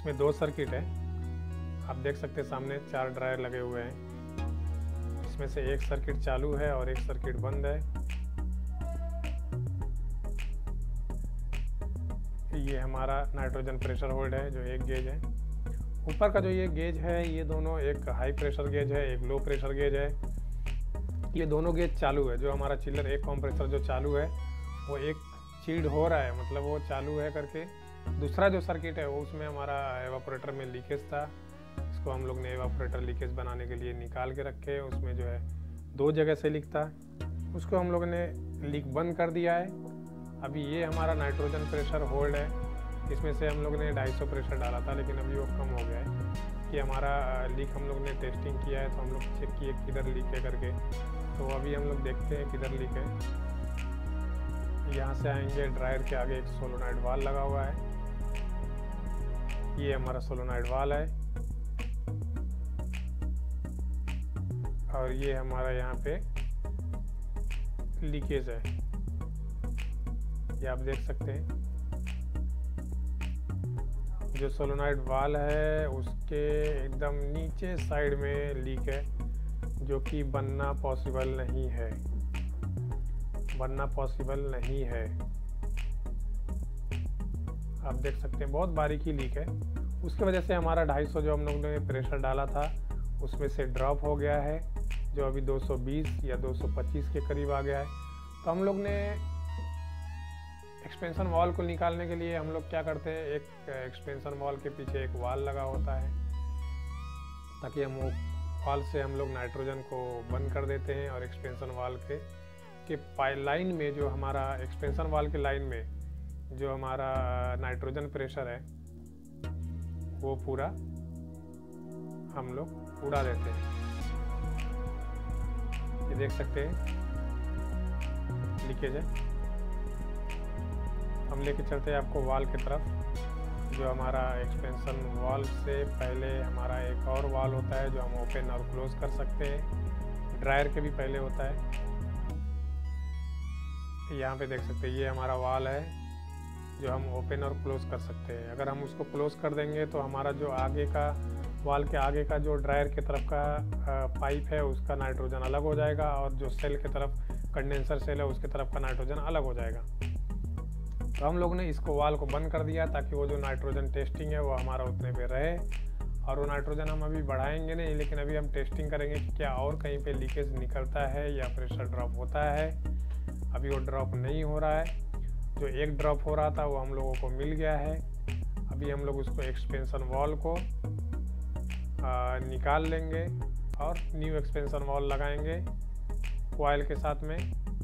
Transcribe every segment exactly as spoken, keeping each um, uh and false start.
इसमें दो सर्किट है, आप देख सकते हैं सामने चार ड्रायर लगे हुए हैं। इसमें से एक सर्किट चालू है और एक सर्किट बंद है। ये हमारा नाइट्रोजन प्रेशर होल्ड है जो एक गेज है। ऊपर का जो ये गेज है ये दोनों, एक हाई प्रेशर गेज है, एक लो प्रेशर गेज है। ये दोनों गेज चालू है। जो हमारा चिल्लर एक कंप्रेसर जो चालू है वो एक चील्ड हो रहा है, मतलब वो चालू है करके। दूसरा जो सर्किट है वो उसमें हमारा एवापोरेटर में लीकेज था, इसको हम लोग ने एवापोरेटर लीकेज बनाने के लिए निकाल के रखे। उसमें जो है दो जगह से लीक था, उसको हम लोग ने लीक बंद कर दिया है। अभी ये हमारा नाइट्रोजन प्रेशर होल्ड है, इसमें से हम लोग ने ढाई सौ प्रेशर डाला था लेकिन अभी वो कम हो गया है। कि हमारा लीक हम लोग ने टेस्टिंग किया है तो हम लोग चेक किए किधर लीक है करके। तो अभी हम लोग देखते हैं किधर लीक है। यहाँ से आएंगे, ड्रायर के आगे एक सोलोनाइड वाल लगा हुआ है, ये हमारा सोलोनाइड वाल है। और ये हमारा यहाँ पे लीकेज है, ये आप देख सकते हैं। जो सोलोनाइड वाल है उसके एकदम नीचे साइड में लीक है, जो कि बनना पॉसिबल नहीं है, बनना पॉसिबल नहीं है। आप देख सकते हैं बहुत बारीकी लीक है। उसकी वजह से हमारा ढाई सौ जो हम लोगों ने प्रेशर डाला था उसमें से ड्रॉप हो गया है, जो अभी दो सौ बीस या दो सौ पच्चीस के करीब आ गया है। तो हम लोग ने एक्सपेंशन वॉल को निकालने के लिए हम लोग क्या करते हैं, एक एक्सपेंशन वॉल के पीछे एक वाल लगा होता है, ताकि हम वो वाल से हम लोग नाइट्रोजन को बंद कर देते हैं। और एक्सपेंशन वाल के के पाइप लाइन में, जो हमारा एक्सपेंशन वाल के लाइन में जो हमारा नाइट्रोजन प्रेशर है वो पूरा हम लोग उड़ा देते हैं। ये देख सकते हैं लीकेज है। हम लेके चलते हैं आपको वाल की तरफ। जो हमारा एक्सपेंशन वाल से पहले हमारा एक और वाल होता है जो हम ओपन और क्लोज कर सकते हैं, ड्रायर के भी पहले होता है। यहाँ पे देख सकते हैं ये हमारा वाल है जो हम ओपन और क्लोज कर सकते हैं। अगर हम उसको क्लोज कर देंगे तो हमारा जो आगे का वाल के आगे का जो ड्रायर की तरफ का पाइप है उसका नाइट्रोजन अलग हो जाएगा, और जो सेल की तरफ कंडेंसर सेल है उसके तरफ का नाइट्रोजन अलग हो जाएगा। तो हम लोग ने इसको वाल को बंद कर दिया ताकि वो जो नाइट्रोजन टेस्टिंग है वो हमारा उतने पे रहे। और वो नाइट्रोजन हम अभी बढ़ाएंगे नहीं, लेकिन अभी हम टेस्टिंग करेंगे कि क्या और कहीं पे लीकेज निकलता है या प्रेशर ड्रॉप होता है। अभी वो ड्रॉप नहीं हो रहा है, जो एक ड्रॉप हो रहा था वो हम लोगों को मिल गया है। अभी हम लोग उसको एक्सपेंशन वॉल को आ, निकाल लेंगे और न्यू एक्सपेंशन वॉल लगाएंगे कॉइल के साथ में।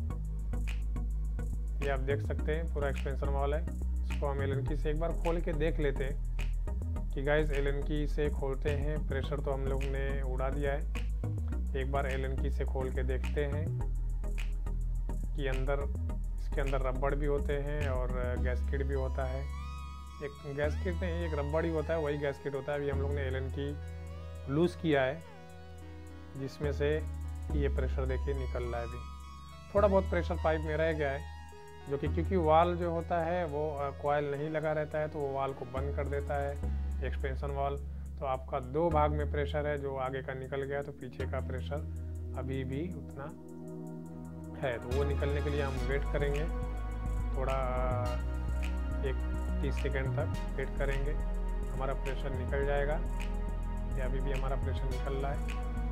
ये आप देख सकते हैं पूरा एक्सपेंशन वॉल है। इसको हम एलएनकी से एक बार खोल के देख लेते हैं कि गाइस एलएनकी से खोलते हैं। प्रेशर तो हम लोग ने उड़ा दिया है, एक बार एलएनकी से खोल के देखते हैं कि अंदर इसके अंदर रबड़ भी होते हैं और गैसकेट भी होता है। एक गैसकेट नहीं, एक रबड़ ही होता है, वही गैसकेट होता है। अभी हम लोग ने एलएनकी लूज़ किया है जिसमें से ये प्रेशर देखिए निकल रहा है। अभी थोड़ा बहुत प्रेशर पाइप में रह गया है, जो कि क्योंकि वाल जो होता है वो कॉइल नहीं लगा रहता है तो वो वाल को बंद कर देता है एक्सपेंशन वाल। तो आपका दो भाग में प्रेशर है, जो आगे का निकल गया तो पीछे का प्रेशर अभी भी उतना है। तो वो निकलने के लिए हम वेट करेंगे, थोड़ा एक तीस सेकेंड तक वेट करेंगे, हमारा प्रेशर निकल जाएगा। ये अभी भी हमारा प्रेशर निकल रहा है,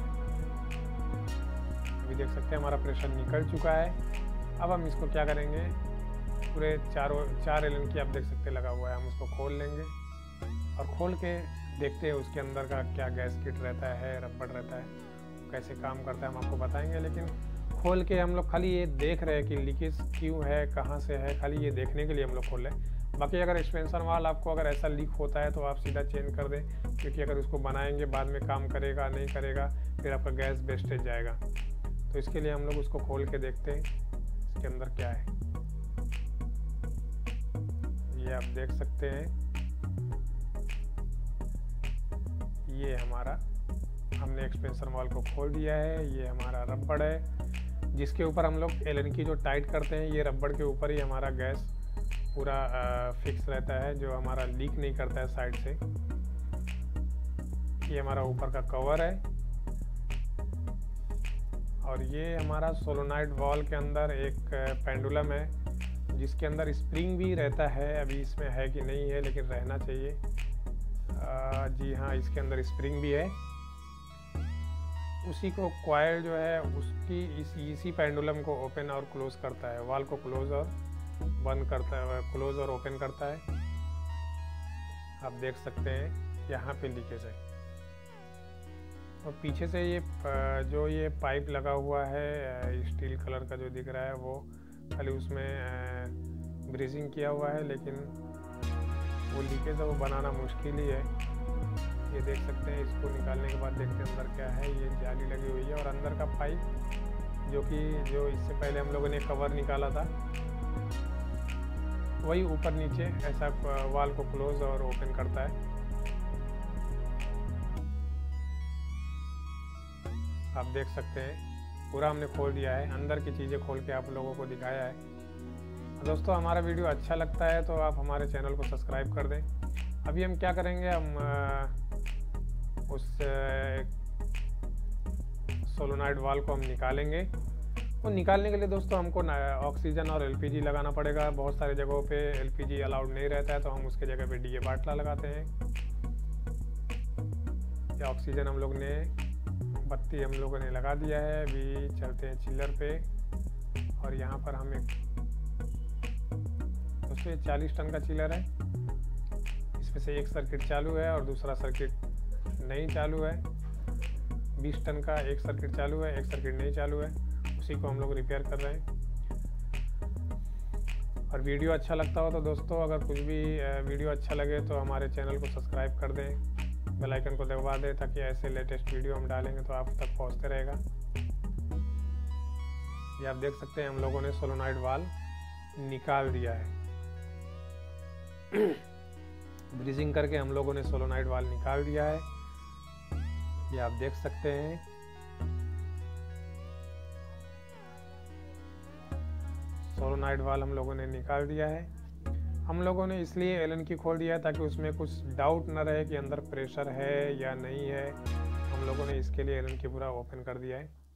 अभी देख सकते हैं हमारा प्रेशर निकल चुका है। अब हम इसको क्या करेंगे, पूरे चारों चार एलएनकी आप देख सकते लगा हुआ है, हम उसको खोल लेंगे और खोल के देखते हैं उसके अंदर का क्या गैस किट रहता है, रबड़ रहता है, कैसे काम करता है हम आपको बताएंगे। लेकिन खोल के हम लोग खाली ये देख रहे हैं कि लीकेज क्यों है, कहाँ से है, खाली ये देखने के लिए हम लोग खोल रहे हैं। बाकी अगर एक्सपेंशन वाल आपको अगर ऐसा लीक होता है तो आप सीधा चेंज कर दें, क्योंकि अगर उसको बनाएंगे बाद में काम करेगा नहीं करेगा, फिर आपका गैस वेस्टेज जाएगा। तो इसके लिए हम लोग उसको खोल के देखते हैं इसके अंदर क्या है। ये आप देख सकते हैं, ये हमारा हमने एक्सपेंशन वाल को खोल दिया है। ये हमारा रबड़ है जिसके ऊपर हम लोग एलएनकी जो टाइट करते हैं, ये रबड़ के ऊपर ही हमारा गैस पूरा आ, फिक्स रहता है, जो हमारा लीक नहीं करता है साइड से। ये हमारा ऊपर का कवर है और ये हमारा सोलोनाइड वॉल के अंदर एक पेंडुलम है जिसके अंदर स्प्रिंग भी रहता है। अभी इसमें है कि नहीं है, लेकिन रहना चाहिए। आ, जी हाँ, इसके अंदर स्प्रिंग भी है। उसी को कॉइल जो है उसकी इस इसी पेंडुलम को ओपन और क्लोज करता है, वॉल को क्लोज और बंद करता है, क्लोज और ओपन करता है। आप देख सकते हैं यहाँ पे लीकेज है और पीछे से ये जो ये पाइप लगा हुआ है स्टील कलर का जो दिख रहा है वो खाली उसमें ब्रीजिंग किया हुआ है, लेकिन वो लीकेज है वो बनाना मुश्किल ही है। ये देख सकते हैं। इसको निकालने के बाद देखते हैं अंदर क्या है। ये जाली लगी हुई है और अंदर का पाइप जो कि जो इससे पहले हम लोगों ने कवर निकाला था वही ऊपर नीचे ऐसा वाल को क्लोज और ओपन करता है। आप देख सकते हैं पूरा हमने खोल दिया है, अंदर की चीज़ें खोल के आप लोगों को दिखाया है। दोस्तों हमारा वीडियो अच्छा लगता है तो आप हमारे चैनल को सब्सक्राइब कर दें। अभी हम क्या करेंगे, हम उस सोलोनाइड वाल को हम निकालेंगे। वो निकालने के लिए दोस्तों हमको ऑक्सीजन और एलपीजी लगाना पड़ेगा। बहुत सारी जगहों पे एलपीजी अलाउड नहीं रहता है तो हम उसके जगह पे डीए बाटला लगाते हैं। या ऑक्सीजन हम लोग ने बत्ती हम लोगों ने लगा दिया है। अभी चलते हैं चिल्लर पे और यहाँ पर हम एक दोस्तों ये चालीस टन का चिल्लर है। इसमें से एक सर्किट चालू है और दूसरा सर्किट नहीं चालू है। बीस टन का एक सर्किट चालू है, एक सर्किट नहीं चालू है, उसी को हम लोग रिपेयर कर रहे हैं। और वीडियो अच्छा लगता हो तो दोस्तों अगर कुछ भी वीडियो अच्छा लगे तो हमारे चैनल को सब्सक्राइब कर दें, बेल आइकन को दबा दें ताकि ऐसे लेटेस्ट वीडियो हम डालेंगे तो आप तक पहुंचते रहेगा। ये आप देख सकते हैं हम लोगों ने सोलोनाइड वाल निकाल दिया है। ब्रीजिंग करके हम लोगों ने सोलोनाइड वाल निकाल दिया है। ये आप देख सकते हैं। सोलोनाइड वाल हम लोगों ने निकाल दिया है। हम लोगों ने इसलिए एलन की खोल दिया है ताकि उसमें कुछ डाउट न रहे कि अंदर प्रेशर है या नहीं है। हम लोगों ने इसके लिए एलन की पूरा ओपन कर दिया है।